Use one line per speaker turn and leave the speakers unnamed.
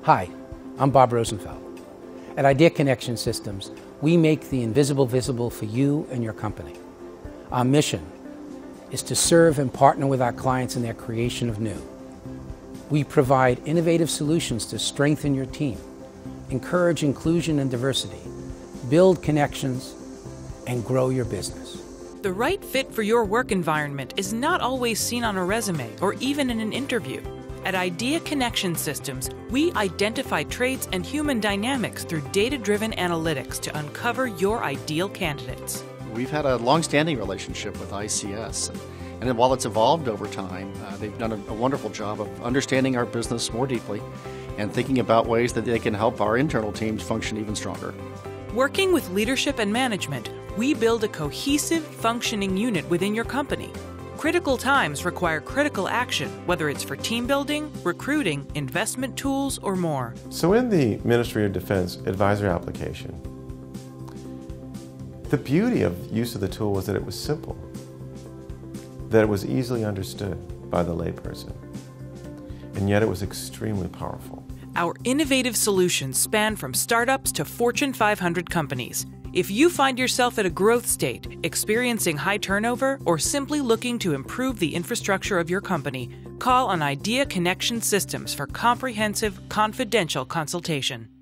Hi, I'm Bob Rosenfeld. At Idea Connection Systems, we make the invisible visible for you and your company. Our mission is to serve and partner with our clients in their creation of new. We provide innovative solutions to strengthen your team, encourage inclusion and diversity, build connections, and grow your business.
The right fit for your work environment is not always seen on a resume or even in an interview. At Idea Connection Systems, we identify traits and human dynamics through data-driven analytics to uncover your ideal candidates.
We've had a long-standing relationship with ICS, and while it's evolved over time, they've done a wonderful job of understanding our business more deeply and thinking about ways that they can help our internal teams function even stronger.
Working with leadership and management, we build a cohesive, functioning unit within your company. Critical times require critical action, whether it's for team building, recruiting, investment tools, or more.
So in the Ministry of Defense Advisory application, the beauty of use of the tool was that it was simple, that it was easily understood by the layperson, and yet it was extremely powerful.
Our innovative solutions span from startups to Fortune 500 companies. If you find yourself at a growth state, experiencing high turnover, or simply looking to improve the infrastructure of your company, call on Idea Connection Systems for comprehensive, confidential consultation.